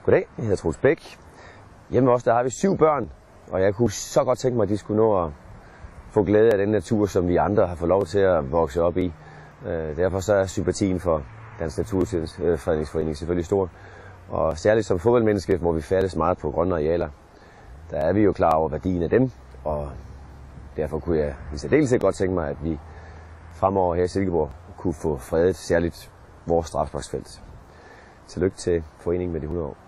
Goddag, jeg hedder Troels Bæk. Hjemme hos os, der har vi 7 børn, og jeg kunne så godt tænke mig, at de skulle nå at få glæde af den natur, som vi andre har fået lov til at vokse op i. Derfor så er sympatien for Dansk Naturfredningsforening selvfølgelig stor. Og særligt som fodboldmenneske, hvor vi færdes meget på grønne arealer, der er vi jo klar over værdien af dem, og derfor kunne jeg i særdeleshed godt tænke mig, at vi fremover her i Silkeborg kunne få fredet særligt vores straffesparksfelt. Tillykke til foreningen med de 100 år.